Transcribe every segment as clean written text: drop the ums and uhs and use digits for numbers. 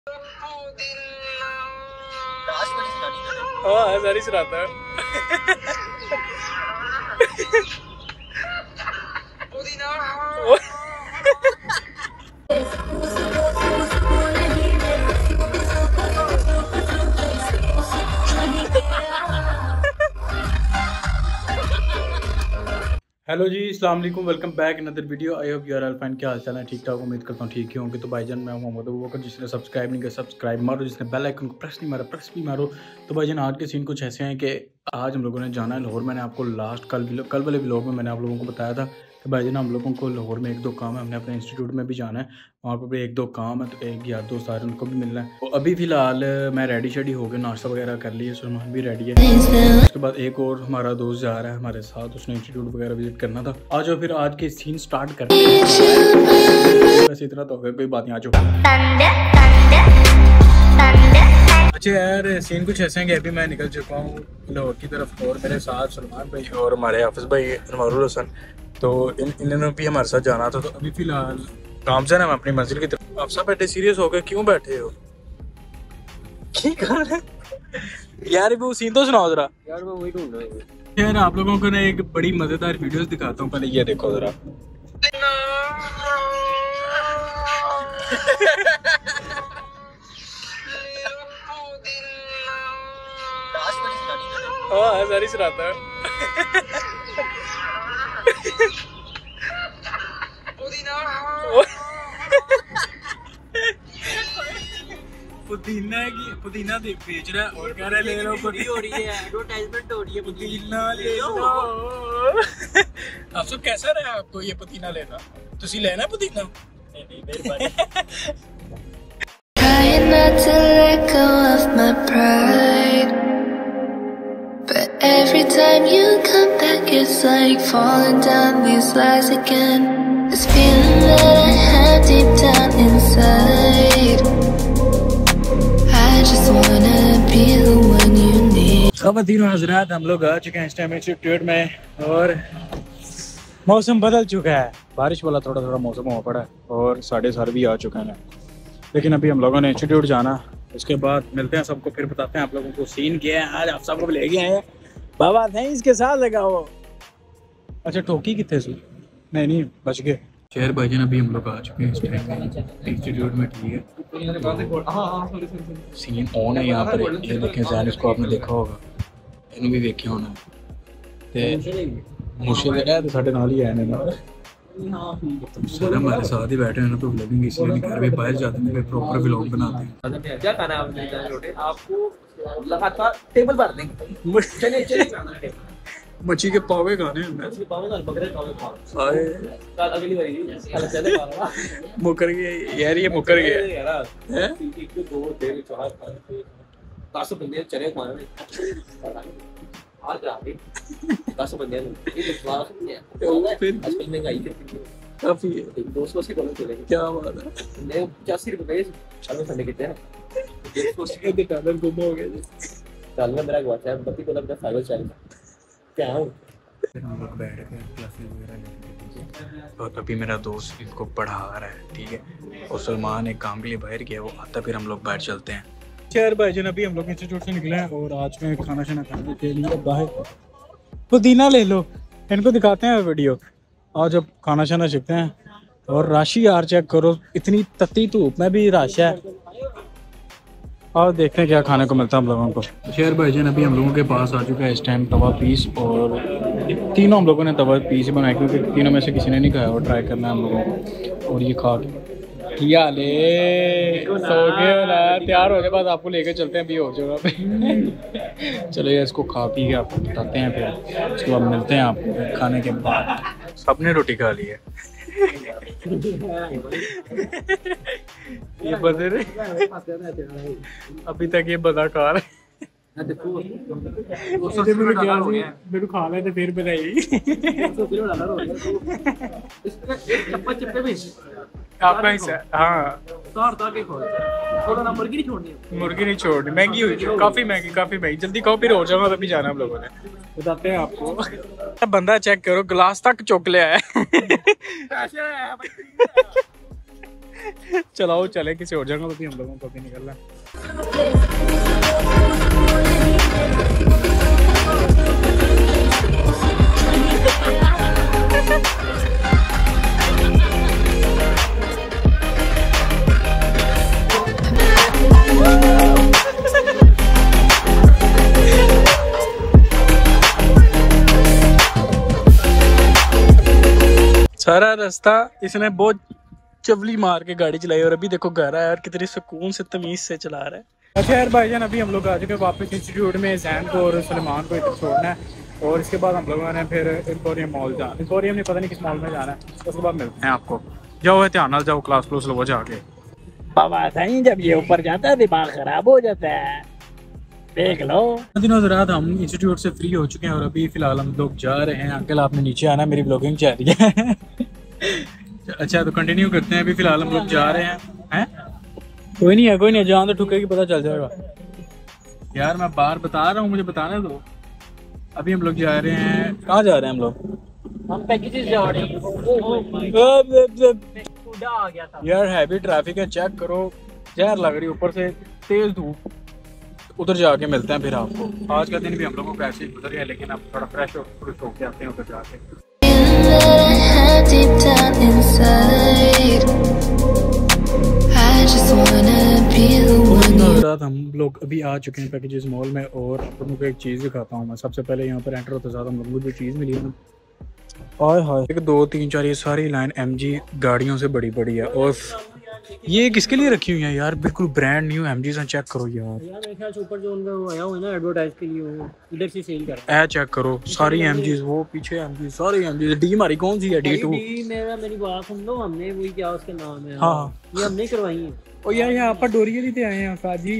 हाँ सारी सुनाता है। हेलो जी, अस्सलाम वालेकुम, welcome back another video. I hope you are all fine. क्या हाल चाल है? ठीक ठाक, उम्मीद करता हूँ ठीक ही होंगे। तो भाईजान मैं हूँ मोहम्मद अबू बकर। जिसने सब्सक्राइब नहीं किया सब्सक्राइब मारो, जिसने बेल आइकन को प्रेस नहीं मारा प्रेस भी मारो। तो भाईजान आज के सीन कुछ ऐसे हैं कि आज हम लोगों ने जाना है लाहौर। मैंने आपको लास्ट कल वाले व्लॉग में मैंने आप लोगों को बताया था कि भाईजान हम लोगों को लाहौर में एक दो काम है, हमने अपने इंस्टीट्यूट में भी जाना है, वहाँ पर भी एक दो काम है। तो एक यार दोस्त आ रहे हैं, उनको भी मिलना है। तो अभी फ़िलहाल मैं रेडी शेडी हो गया, नाश्ता वगैरह कर लिया, सलमान भी रेडी है। उसके बाद एक और हमारा दोस्त जा रहा है हमारे साथ, उसने इंस्टीट्यूट वगैरह विजिट करना था। आज और फिर आज के सीन स्टार्ट करते हैं। बस इतना तो होगा, कोई बात नहीं। आज अच्छा यार, सीन कुछ ऐसे हैं कि अभी मैं निकल चुका हूँ लाहौर की तरफ, और मेरे साथ सलमान भाई और हमारे हाफिज़ भाई अनवारुल हसन। तो इन्होंने भी हमारे साथ जाना था। तो अभी फ़िलहाल काम से ना हम अपनी मंजिल की तरफ। आप सब बैठे सीरियस हो गए, क्यों बैठे हो? यार वो सीन तो सुनाओ जरा। यार मैं वही ढूंढ रहा हूं यार, आप लोगों को ना एक बड़ी मजेदार वीडियोस दिखाता हूँ। पहले ये देखो जरा। हाँ सारी सुनाता है। पुदीना बेच रहा है और कह रहा है ले लो, बड़ी हो रही है, एडवर्टाइजमेंट हो रही है, पुदीना ले लो। आप सब कैसा रहा आपको ये पुदीना लेना? तुसी लेना पुदीना? नहीं मेहरबानी। Trying not to let go of my pride, but every time you come back it's like falling down these lies again. This feeling that I have deep down inside, I just wanna be the one you need. ख़वातीन और हज़रात, हम लोग आ चुके हैं इस time institute में, और मौसम बदल चुका है। बारिश वाला थोड़ा थोड़ा मौसम हुआ पड़ा है, और 4:30 भी आ चुका है। लेकिन अभी हम लोगों ने इंस्टीट्यूट जाना, उसके बाद मिलते हैं सबको, फिर बताते हैं आप लोगों को सीन क्या है। आज आप सबको ले गए हैं बाबा, नहीं इसके साथ लगाओ। अच्छा टोकी कितने से? नहीं बच गए। शेर भाईजान अभी हम लोग आ चुके हैं इस टाइम इंस्टीट्यूट में, ठीक है। सीन ऑन है यहाँ पर, ये देखें जैन, इसको आपने देखा होगा, इन्होंने भी देखे होना। मुश्किल है तो साढ़े नाल ही आए ना, सर हमारे साथ ही बैठे हैं तो व्लॉगिंग इसलिए नहीं कर रहे, बाहर जाते हैं प्रॉपर व्लॉग बनाते हैं। क्या खाना है आपको? लगातार टेबल पर देंगे, चलिए मच्छी के पावे खाने हैं। मुकर गए यार, ये मुकर गए। 10 बंदे चले दस बंदे काफी है। 200 से कम चलेंगे। क्या बात है? 85 रुपए संडे कितने हैं? डॉलर गुम हो गए। साल में मेरा व्हाट्सएप 32 डॉलर का फाइबर चाहिए। क्या हूँ फिर हम लोग बैठ गए क्लासेस वगैरह लेने, और अभी मेरा दोस्त इसको पढ़ा रहा है, ठीक है। और सलमान एक काम के लिए बाहर गया, वो आता फिर हम लोग बाहर चलते हैं। यार भाईजान अभी हम लोग इंस्टीट्यूट से निकले हैं, और आज में खाना शाना खाने के लिए बाहर पुदीना ले लो, इनको दिखाते हैं वीडियो। आज अब खाना शाना सीखते हैं। और राशि यार चेक करो, इतनी तत्ती धूप में भी रश है। और देखते हैं क्या खाने को मिलता है हम लोगों को। शेर भाईजान अभी हम लोगों के पास आ चुका है इस टाइम तवा पीस, और तीनों हम लोगों ने तवा पीस ही बनाए, क्योंकि तीनों में से किसी ने नहीं खाया, और ट्राई करना है हम लोगों को। और ये खा के किया ले सो गए ना, तैयार होने के बाद आपको लेकर चलते हैं अभी हो जगह पे। चलो ये इसको खा पी के आपको बताते हैं, फिर उसके बाद मिलते हैं आपको खाने के बाद। सबने रोटी खा ली है। ये बंदे अभी तक ये बंदा खा रहा है। मेरे खा ले तो फिर बताइए। आपका हिस्सा? हाँ मुर्गी नहीं छोड़नी, महंगी हुई, काफी महंगी। जल्दी खाओ फिर हो जाओगा, तभी जाना हम लोगों ने। बताते हैं आपको। बंदा चेक करो, गिलास तक चुक लिया है। चलाओ चले किसी और जगह भी हम लोगों को भी निकलना है। सारा रास्ता इसने बहुत चवली मार के गाड़ी चलाई और अभी देखो घर आया और कितनी सुकून से तमीज से चला रहा है। अच्छा यार भाईजान, अभी हम लोग आ चुके हैं वापस इंस्टीट्यूट में। जैन को और सलमान को इधर छोड़ना है और इसके बाद हम लोगों ने फिर एम्पोरियम मॉल जाना। एम्पोरियम नहीं, पता नहीं किस मॉल में जाना है, उसके बाद मिलते हैं आपको। जाओ ध्यान नाल जाओ, क्लास क्लास लो जाके। बाबा सही, जब ये ऊपर जाता है दिमाग खराब हो जाता है, देख लो। दिनों रात हम इंस्टीट्यूट से फ्री हो चुके हैं और अभी फिलहाल हम लोग जा रहे हैं। अंकल आपने नीचे आना, मेरी ब्लॉगिंग चल रही है। अच्छा तो कंटिन्यू करते हैं। अभी फिलहाल हम लोग जा रहे हैं। कोई नहीं है, कोई नहीं है, जहाँ तो ठुकेगी पता चल जाएगा। यार मैं बार बता रहा हूँ, मुझे बताने दो। अभी हम लोग जा रहे हैं, कहाँ जा रहे हैं हम लोग? हम पैकेजेस जा रहे हैं। आ गया था यार हैवी ट्रैफिक है, चेक करो, जहर लग रही है, ऊपर से तेज धूप। उधर जाके मिलते हैं फिर आपको। आज का दिन भी हम लोगों को ऐसे ही गुजर गया, लेकिन अब थोड़ा फ्रेश होके आते हैं उधर जाके। रात हम लोग अभी आ चुके हैं पैकेजेस मॉल में और आप लोगों को एक चीज़ दिखाता हूँ मैं। सबसे पहले यहाँ पर एंटर होते साथ हम लोगों को जो चीज़ मिली है, हाय हाय, 1 2 3 4 ये सारी लाइन MG गाड़ियों से बड़ी बड़ी है। और ये किसके लिए रखी हुई है यार? बिल्कुल ब्रांड न्यू MG से चेक करो यार। मेरे ख्याल से ऊपर जो उनका वो आया हुआ है ना एडवर्टाइज के लिए, वो इधर से सेल कर रहा है। चेक करो सारी MGs, वो पीछे MG सारी MG। डी हमारी कौन सी है? D2। मेरी बात सुन लो, हमने वही क्या उसका नाम है, हाँ ये हमने करवाई है। ओ यार यहाँ पर डोरिया लेते आए हैं साजी।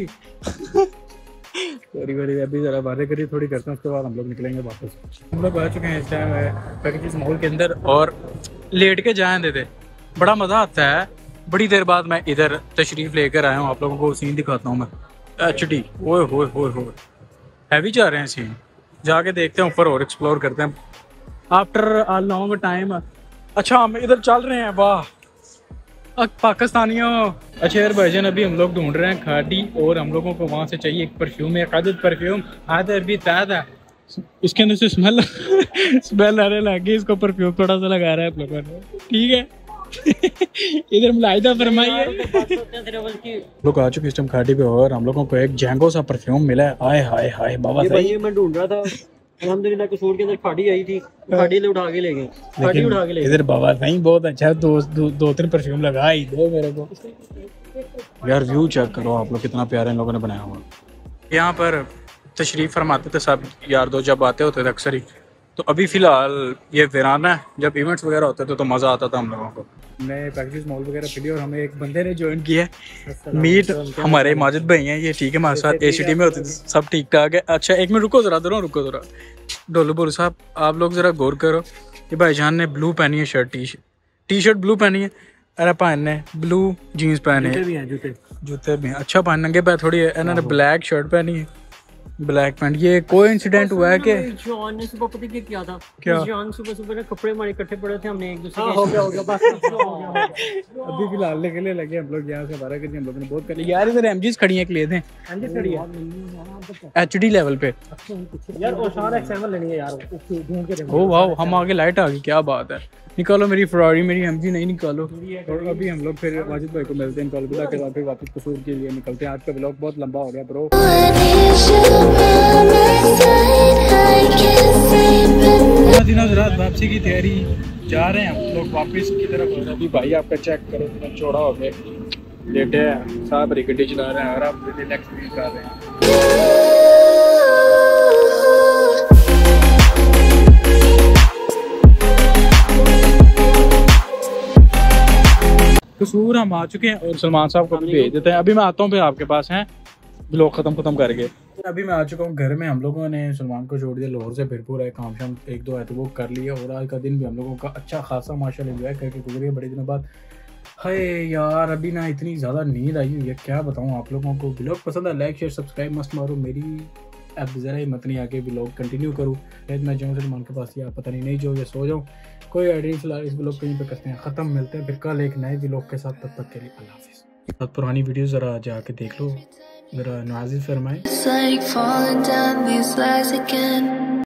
डोरी वाली अभी जरा बातें करिए थोड़ी करते हैं, उसके बाद हम लोग निकलेंगे वापस। हम लोग आ चुके हैं इस टाइम पैकेजेस मॉल के अंदर और लेट के जाए देते, बड़ा मज़ा आता है। बड़ी देर बाद मैं इधर तशरीफ लेकर आया हूँ, आप लोगों को सीन दिखाता हूँ मैं। HD ओए होए होए होए, हैवी जा रहे हैं सीन। जाके देखते हैं ऊपर और एक्सप्लोर करते हैं आफ्टर अ लॉन्ग टाइम। अच्छा हम इधर चल रहे हैं, वाह पाकिस्तानियों। अच्छा यार भाईजान, अभी हम लोग ढूंढ रहे हैं खाड़ी और हम लोगों को वहाँ से चाहिए एक परफ्यूम, एक आदत परफ्यूम आधा अभी ताज़ा। इसके अंदर से स्मेल स्मेल आने लगी, इसको परफ्यूम थोड़ा सा लगा रहा है आप लोगों ने, ठीक है। इधर मुलाहिदा फरमाइए। लोग आ चुके इस टाइम खाड़ी पे और हम लोगों को एक जैंगो सा परफ्यूम मिला है। हाय हाय हाय बाबा सही, मैं ढूंढ रहा था, अल्हम्दुलिल्लाह कसूर के अंदर खाड़ी आई थी, खाड़ी ले उठा के ले गए, खाड़ी उठा के ले गए। इधर बाबा सही बहुत अच्छा, दो 3 परफ्यूम लगा ही दो मेरे को। यार व्यू चेक करो आप लोग, कितना प्यारा इन लोगों ने बनाया हुआ। यहाँ पर तशरीफ फरमाते थे सब यार दो, जब आते होते थे अक्सर ही। तो अभी फिलहाल ये वीराना है, जब इवेंट्स वगैरह होते थे तो मज़ा आता था हम लोगों को। हमने पैकेजेस मॉल वगैरह फिली और हमें एक बंदे ने ज्वाइन किया है मीट, हमारे माजिद भाई हैं ये, ठीक है, हमारे साथ ACT में होते थे, सब ठीक ठाक है। अच्छा एक मिनट रुको जरा, रुको जरा डोलू बोलू साहब, आप लोग जरा गौर करो। ये भाईजान ने ब्लू पहनी है शर्ट, टी शर्ट ब्लू पहनी है, अरे पान ने ब्लू जीन्स पहने हैं, जूते भी हैं। अच्छा पान नंगे पैर थोड़ी है, इन्होंने ब्लैक शर्ट पहनी है, ब्लैक पैंट। ये कोई इंसिडेंट हुआ है कि जॉन ने सुबह पता क्या था? क्या? जॉन सुबह ना कपड़े हमारे इकट्ठे पड़े थे, हमने एक दूसरे हो गया बस। अभी फिलहाल निकलने लगे हम लोग यहाँ से, 12 के हम लोगों ने बहुत कर लिया यार। इधर MGs खड़ी हैं, ले दें HD लेवल पे यार, और सारा XML लेनी है यार, ढूंढ के ओ वाह, हम आगे लाइट आ गई, क्या बात है। निकालो मेरी फरारी, मेरी MG नहीं निकालो। और अभी हम लोग फिर वाजिद भाई को मिलते हैं, कोलकाता के बाद फिर वापस कसूर के लिए निकलते हैं। आज का व्लॉग बहुत लंबा हो गया ब्रो। दिनों रात वापसी की तैयारी, जा रहे हैं हम लोग वापस की तरफ। अभी भाई आपका चेक करो, इतना चौड़ा हो गया, लेटे हैं साहब, बड़ी गड्डी चला रहे हैं और आप रिलैक्स फील कर रहे हैं। कसूर हम आ चुके हैं और सलमान साहब को भी भेज देते हैं। अभी मैं आता हूँ फिर आपके पास हैं, ब्लॉग खत्म करके। अभी मैं आ चुका हूँ घर में। हम लोगों ने सलमान को छोड़ दिया, लाहौर से फिर पूरा काम शाम 1-2 है तो वो कर लिया और आज का दिन भी हम लोगों का अच्छा खासा माशाल्लाह एंजॉय करके गुजर गया बड़े दिनों बाद। हाय यार अभी ना इतनी ज़्यादा नींद आई हुई है, क्या बताऊँ आप लोगों को। ब्लॉग पसंद है, लाइक शेयर सब्सक्राइब मस्त मारो। मेरी अब ज़रा हिम्मत नहीं आके व्लॉग कंटिन्यू करूँ। मैं जाऊँ सलमान के पास, या पता नहीं जो ये सो जाऊँ, कोई आइडिया नहीं। फिलहाल इस व्लॉग कहीं पे करते हैं ख़त्म, मिलते हैं फिर कल एक नए व्लॉग के साथ। तब तक के लिए अल्लाह हाफिज़। बहुत पुरानी वीडियो ज़रा जाके देख लो, ज़रा नवाज़िश फरमाएं।